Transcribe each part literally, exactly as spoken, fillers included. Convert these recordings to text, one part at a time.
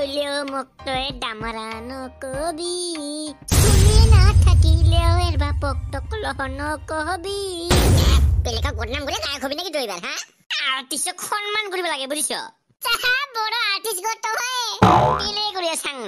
হইলেও মোক তই ডামৰা নকবি শুনি নাথাকিলেও এৰ বাপক তকলহ নকবি বেলেগক বদনাম কৰি গায়ক হবি নেকি তই এবাৰ হা আৰ্টিষ্টক সন্মান কৰিব লাগে বুজিছ চাহা বড় আৰ্টিষ্ট গত হয় দিলে কৰিয়া সাংৰ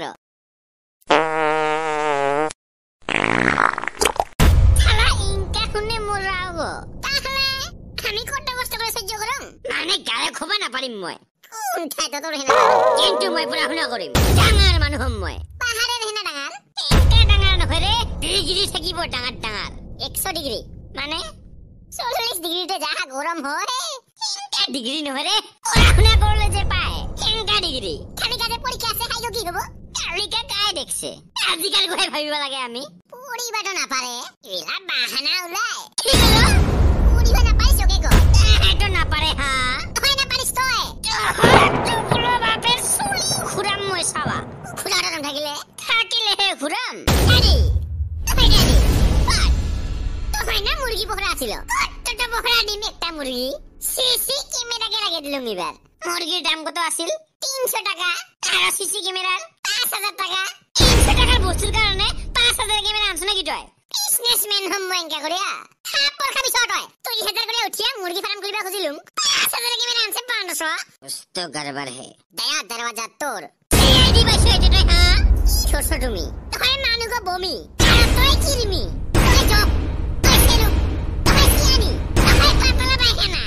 থালা ইনকা শুনে মোৰাও তাহলে আমি কত কষ্ট করে সহ্য করম মানে গায়ক হবা না পারিম মই কোন ঠাইত তোর হেনা কিন্তু মই পুরা শুনা করিম ডাঙার মানুহ হম মই পাহাড়ের হেনা ডাঙার ইনকা ডাঙার নহরে ডিগ্রি থাকিব ডাঙার ডাঙার একশ ডিগ্রি মানে চল্লিশ ডিগ্রিতে যাহা গরম হয় ইনকা ডিগ্রি নহরে পুরা শুনা করলে যে পায় ইনকা ডিগ্রি খালি কাজে পরীক্ষা আছে খাইলো কি হবো কালিকা গায় দেখছে আজিকাল গয় ভাবিব লাগে আমি পরিবাটো না পারে এলা বাহানা উলাই ঠিক হলো পরিবা না পাইছ কে গো এটো না পারে হ্যাঁ হয় না পারিস তয় তুলো বাপের সুলি খুরাম মই সাবা খুরাটা না থাকিলে থাকিলে হে খুরাম আরে তুই গাদি বাট তো হয় না মুরগি পকড়া ছিল কতটা পকড়া ডিম একটা মুরগি সিসি ক্যামেরা কে লাগিয়ে দিলুম এবার মুরগির দাম কত আছিল তিনশো টাকা আর সিসি ক্যামেরার পাঁচ হাজার টাকা তিনশো টাকার বস্তুর কারণে পাঁচ হাজার ক্যামেরা আনছ নাকি তুই বিজনেসম্যান হম মইঙ্কা করিয়া থাপর খাবি শট হয় তুই হাজার করে উঠিয়া মুরগি ফার্ম করিবা খুজিলুম পাঁচ হাজার ক্যামেরা আনছে পাঁচশো কষ্ট গড়বড় হে দয়া দরওয়াজা তোর এই দি বাইছে এটা তুই হ্যাঁ ছোট তুমি তুই মানুগো বমি আর তুই কিরমি তুই জব তুই সেলু তুই কিয়ানি তুই পাতলা পায়খানা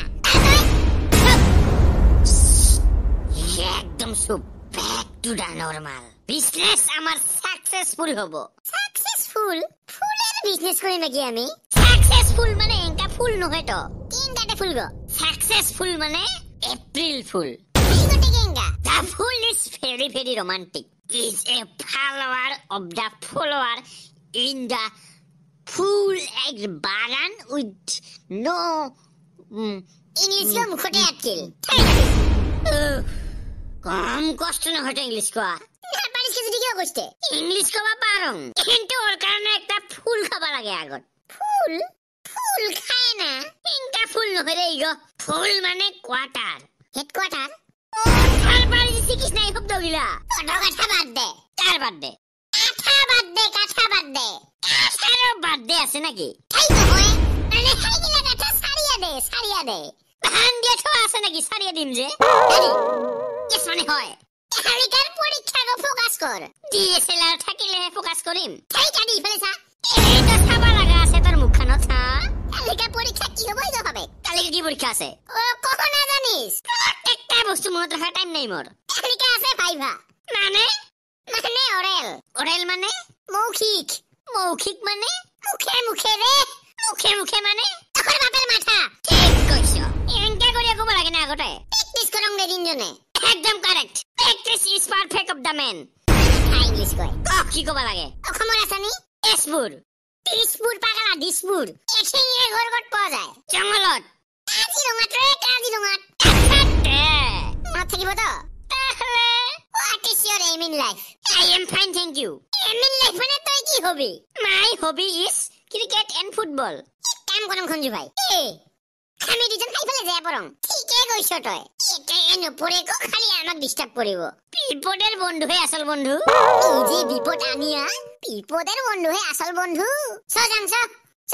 একদম সব back to the normal business আমার সাকসেসফুল হবো সাকসেসফুল ফুলের বিজনেস করি নাকি আমি সাকসেসফুল মানে এঙ্কা ফুল নহয় তো তিনটাতে ফুল গো সাকসেসফুল মানে এপ্রিল ফুল এইগোটে কেঙ্গা the phool is very very romantic is a flower of the flower in the phool এক বাগান উইথ নো ইংলিশ গো মুখতে আটকিল কম কষ্ট না হতে ইংলিশ কোয়া না পারিস কি যদি কি কইতে ইংলিশ কোয়া পারং কিন্তু ওর কারণে একটা ফুল খাবা লাগে আগত ফুল ফুল খায় না ইনকা ফুল নহরে ইগো ফুল মানে কোয়ার্টার হেডকোয়ার্টার আর পারিস শিখিস নাই শব্দ গিলা তোর কথা বাদ দে কার বাদ দে কথা বাদ দে কথা বাদ দে কারো বাদ দে আছে নাকি তাই তো হয় মানে খাই গিলা কথা সারিয়া দে সারিয়া দে ধান দিয়া তো আছে নাকি সারিয়া দিম যে আরে কেস মানে হয় কালিকার পরীক্ষার ফোকাস কর ডিএসএলআর থাকিলে ফোকাস করিম তাই কাটি ফেলেছা এই তো সাবা লাগা আছে তোর মুখখানত হ্যাঁ কালিকার পরীক্ষা কি হবে তো হবে কালিকা কি পরীক্ষা আছে ও কখন না জানিস একটা বস্তু মনে রাখার টাইম নাই মোর কালিকা আছে ভাইভা মানে মানে অরেল অরেল মানে মৌখিক মৌখিক মানে মুখে মুখে রে মুখে মুখে মানে তখন বাপের মাথা ঠিক কইছো এনকা করিয়া কব লাগে না আগতে প্র্যাকটিস করং রে দিনজনে একদম correct practice is perfect of the man English কই ক কি কব লাগে অখমর আছানি এসপুর তিসপুর পাগলা দিসপুর এখিনিয়ে ঘর ঘর পাওয়া যায় জঙ্গলত কাজিরঙাত রে কাজিরঙাত আতে মা থাকিব তো তাহলে what is your aim in life I am fine thank you aim in life মানে তুই কি হবি my hobby is cricket and football কাম করম খঞ্জু ভাই এ আমি দুজন খাই ফেলে যায় পরং ঠিকই কইছ তই এটা এনো পরে কো খালি আমাক ডিস্টার্ব করিব বিপদের বন্ধু হে আসল বন্ধু এই যে বিপদ আনিয়া বিপদের বন্ধু হে আসল বন্ধু চ যাম চ চ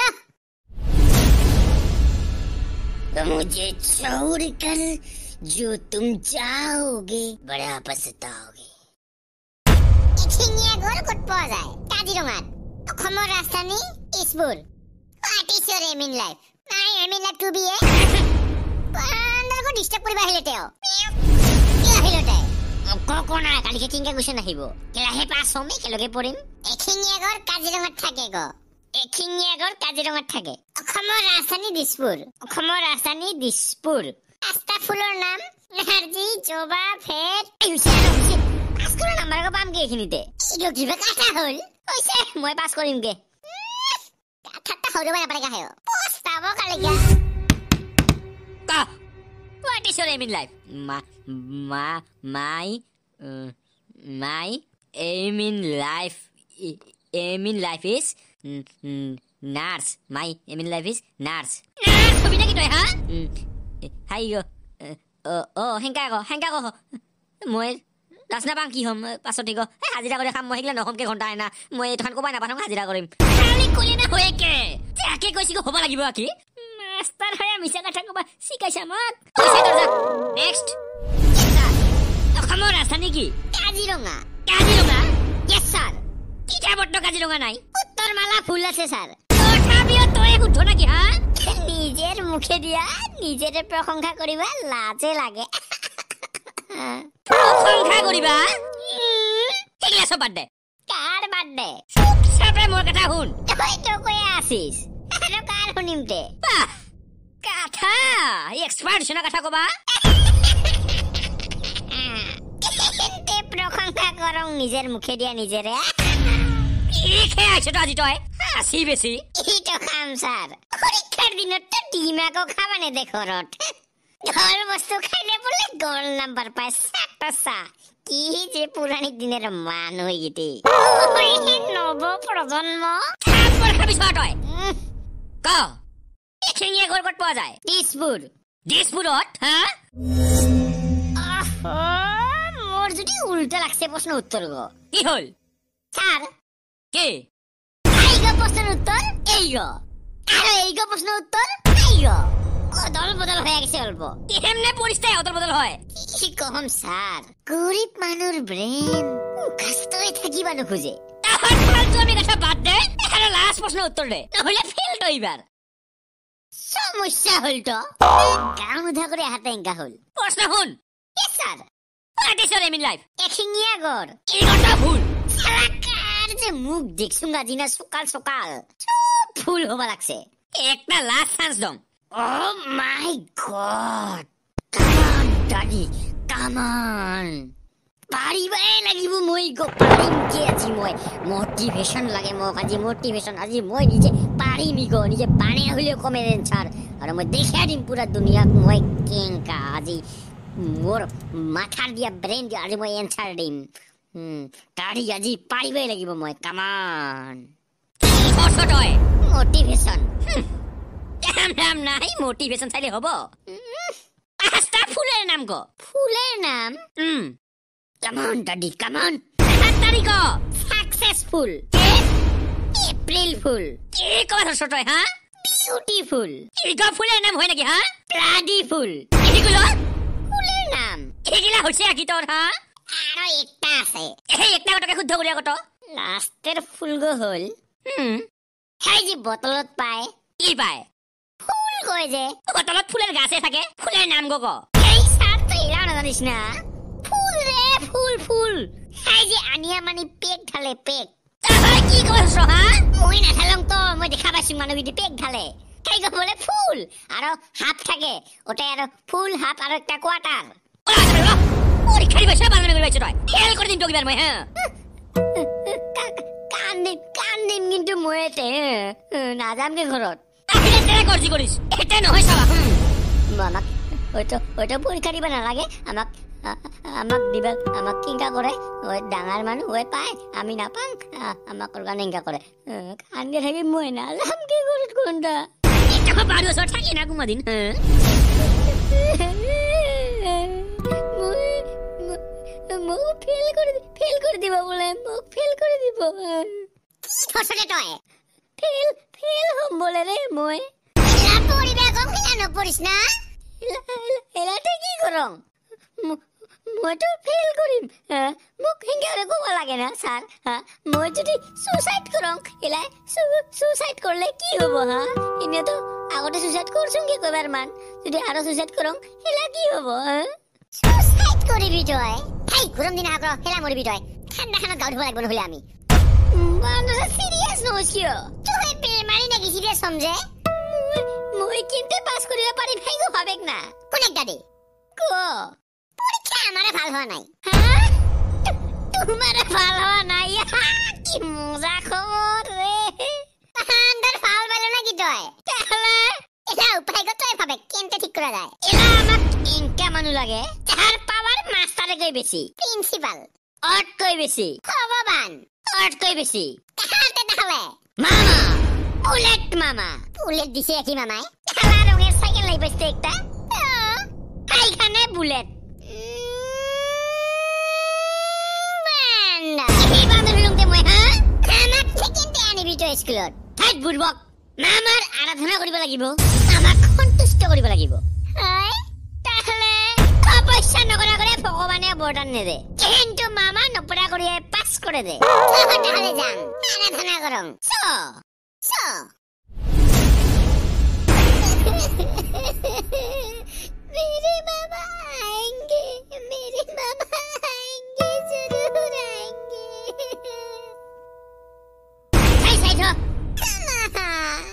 तो मुझे छोड़ कर जो तुम जाओगे बड़ा पछताओगे এখিনিয়ে ঘর কত পাওয়া যায় কাজিরঙাত অসমৰ ৰাজধানী Tezpur what is your aim in life I am in love to be a পান্ডার কো ডিস্টার্ব করিবা হেলেতেও কি হেলেতে কোকোনা কালিকে কিংকা গুছে নাহিব কেলাহে পাস হমি কেলগে পড়িম এখিনিয়াগর কাজিৰঙাত থাকে গো এখিনিয়াগর কাজিৰঙাত থাকে অসমৰ ৰাজধানী দিছপুৰ অসমৰ ৰাজধানী দিছপুৰ আস্তা ফুলৰ নাম নাৰ্জি জবা ফেট পাস কৰা নাম্বাৰ কো পাম কে এখিনিতে ইগো কিবা কাটা হল কইছে মই পাস কৰিম কে কাটা হৰবা না পারে কাহে পোস্তাবো কালিকা কা what is your aim in life মা মা my my aim in life aim in life is nurse my aim in life is nurse nurse হবি নাকি তই হ্যাঁ হাই গো ও ও হেংকা গো হেংকা গো মই ৰাসনা বাং কি হম পাছত দিগো হাজিৰা কৰি খাম মই হিগলা নহমকে ঘন্টা আইনা মই এঠান কবাই নাপাথম হাজিৰা কৰিম খালি কলি না হয়ে কে তাকে কৈছি হ'ব লাগিব কি মাস্টাৰ হয় মিছা কথা কবা শিকাইছা মোক কৈছে দৰজা নেক্সট অসমৰ ৰাজধানী কি কাজিৰঙা কাজিৰঙা ইয়েস স্যার কিতাপত কাজিৰঙা নাই উত্তৰ মালা ফুল আছে স্যার তথাপিও তই শুদ্ধ নাকি হা নিজের মুখে দিয়া নিজের প্রশংসা করিবা লাজে লাগে প্ৰশংসা কৰিবা এগলা সব বাদ দে কার বার্থডে সবে মোৰ কথা শুন তুই তো কই আছিস আৰু কার শুনিমতে বাহ কথা এক্সপার্ট শুনা কথা কবা তে প্রশংসা করং নিজের মুখে দিয়া নিজেরে কি খে আইছ তো আজি তই আসি বেছি এইটো কাম স্যার পরীক্ষার দিনত তো ডিমাকো খাবানে দেখৰত ঘর বস্তু খাইলে বলে গোল নাম্বার পায় সাতটা কি যে পুরানিক দিনের মান হই গিতে নব প্রজন্ম থাপর খাবি তই ক এখিনিয়ে ঘর কত পোৱা যায় দিসপুর দিসপুরত হা মোর যদি উল্টা লাগছে প্রশ্ন উত্তর গো কি হল স্যার কি এই গো প্রশ্নের উত্তর এই গো আর এই গো প্রশ্নের উত্তর এই গো অদল বদল হয়ে গেছে অল্প কেমনে পরিস্থিতি অদল বদল হয় কি কম স্যার গরিব মানুর ব্রেন কষ্ট হয়ে থাকিবা নোখোজে তাহার ফালতু আমি কথা বাদ দে এখানে লাস্ট প্রশ্ন উত্তর দে নহলে ফেল তো এবার সমস্যা হল তো গান উধা করে হাতে এঙ্কা হল প্রশ্ন শুন yes sir what is your aim in life এখিঙিয়া গড় এই কথা ভুল সালাকার যে মুখ দেখছুঙ্গা দিনা সকাল সকাল সব ফুল হবা লাগছে একটা লাস্ট চান্স দম Oh my god! Come on, daddy, come on! পাৰিবাই লাগিব মই গো পাৰিম কি আজি মই মোটিভেশন লাগে মোক আজি মোটিভেশন আজি মই নিজে পাৰিম গো নিজে বানে হইলে কমে এনসার আৰু মই দেখাই দিম পুরা দুনিয়াক মই কেঙ্কা আজি মোর মাথা দিয়া ব্রেন দিয়া আজি মই এনসার দিম হুম দাদি আজি পাৰিবাই লাগিব মই কাম অন কষ্ট তই মোটিভেশন নাম নাম নাই মোটিভেশন চাইলে হব পাঁচটা ফুলের নাম গো ফুলের নাম হুম Come on, daddy, come on. সাত তারিখ Successful. April Fool. কি কথা ছোটই হ্যাঁ Beautiful. এগো ফুলের নাম হয় নাকি হ্যাঁ Bloody Fool. এগুলো ফুলের নাম এগুলা হচ্ছে কি তোর হ্যাঁ আরো একটা আছে এই একটা কথাকে শুদ্ধ করিয়া কত লাস্টের ফুলগো হল হুম সেই যে বটলত পায় কি পায় ফুল কয় যে বটলত ফুলের গাছে থাকে ফুলের নাম গো গো এই সার তো এলাও না জানিস না ফুল রে ফুল ফুল সেই যে আনিয়া মানি পেক ঢালে পেক তাহলে কি করছ হ্যাঁ মই না ঢালং তো মই দেখা পাইছি মানুহ বিধি পেক ঢালে সেই গো বলে ফুল আর হাফ থাকে ওটা আর ফুল হাফ আর একটা কোয়ার্টার ওরে খালি বসে বাংলা করে বাইছ তই খেল করে দিন তো কিবার মই হ্যাঁ কান্দিম কান্দিম কিন্তু মইতে নাযামগে ঘৰত তাহলে তেরে করজি করিস এটা নহয় সাবা আমাক ওইটো ওইটো পরীক্ষা দিবা নালাগে আমাক আমাক দিবা আমাক কিংকা কৰে ওই ডাঙৰ মানুহ ওই পায় আমি নাপাং আমাক কাৰণে কিংকা কৰে কান্দি থাকি মই নাযাম কি ঘৰত কোনটা এটা বাড়ি ওসর থাকি না কুমা দিন মোক ফেল করে ফেল করে দিব বলে মোক ফেল করে দিব ফসলে তয় ফেল ফেল হম বলে রে মই এলা পড়িবা কম কেন পড়িস না এলাতে কি করং মই তো ফেল করিম মোক হিংগারে কব লাগে না স্যার মই যদি সুসাইড করং এলা সুসাইড করলে কি হবো হ্যাঁ ইনে তো আগতে সুসাইড করছুম কি কবার মান যদি আরো সুসাইড করং এলা কি হবো সুসাইড করিবি তয় এই গরম দিন আগর হেলা মরিবি তয় ঠান্ডা খানা গাউড লাগব নহলে আমি মানুষ সিরিয়াস নছিও তুই পেল মারি নাকি সিরিয়াস সমঝে মই কিনতে পাস করিবা পারি ভাই গো ভাবেক না কোন একটা দে কো পরীক্ষা আমারে ভাল হওয়া নাই হ্যাঁ তোমারে ভাল হওয়া নাই কি মজা খবর রে আন্দার ফাল ভালো নাকি তয় তাহলে এটা উপায় গো তয় ভাবে কিনতে ঠিক করা যায় এলা আমাক ইনকা মানু লাগে তার পাওয়ার মাস্টারে কই বেশি প্রিন্সিপাল অট কই বেশি ভগবান অট কই বেশি তাহলে তাহলে মামা বুলেট মামা বুলেট দিছে কি মামাই কালা রঙের সাইকেল লাই বসতে একটা এইখানে বুলেট নিত্য স্কুলত ঠাইত বুৰ্বক মামাৰ আৰাধনা কৰিব লাগিব আমাক সন্তুষ্ট কৰিব লাগিব হয় তাহলে তপস্যা নকৰা কৰে ভগৱানে বৰদান নেদে কিন্তু মামা নপৰা কৰিয়ে পাছ কৰে দে তাহলে যাম আৰাধনা কৰং চ চ मेरे मामा आएंगे मेरे मामा आएंगे जरूर आएंगे छाई छाई थो मामा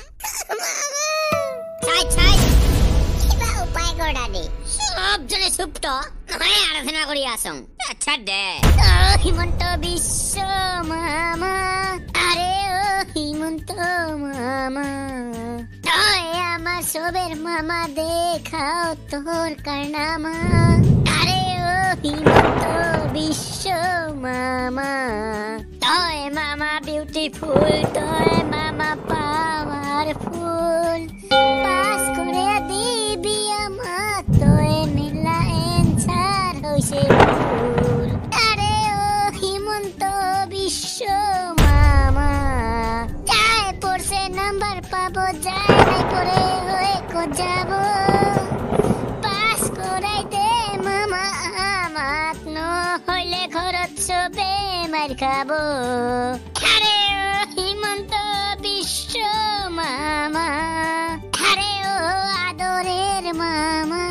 छाई छाई किबा उपाय কৰা দে সব জনে চুপ তো মই আৰাধনা কৰি আছং আচ্ছা দে ও হিমন্ত বিশ্ব মামা আরে ও হিমন্ত মামা তই আমার সবের মামা দেখাও তোর কারনামা আরে ও হিমন্ত বিশ্ব মামা তই মামা বিউটিফুল তই মামা পাওয়ারফুল পাস করে দিবি আমাক তই মিলা এনসার হইছে ফুল আরে ও হিমন্ত বিশ্ব মামা যাই পড়ছে নাম্বার পাবো যাই নাই পড়ে হয়ে কো যাব পাস করাই দে মামা আমাক নহলে ঘৰত চবে মার খাবো আরে ও হিমন্ত বিশ্ব মামা আরে ও আদরের মামা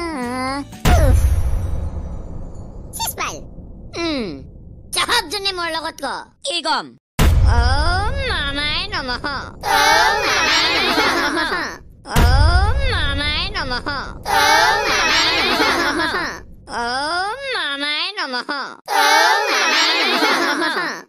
শেষপাল হুম সব জনে মোৰ লগত ক কি কম ও মামায় নমঃ ও মামায় নমঃ ও মামায় নমঃ ও মামায় নমঃ ও মামায় নমঃ ও মামায় নমঃ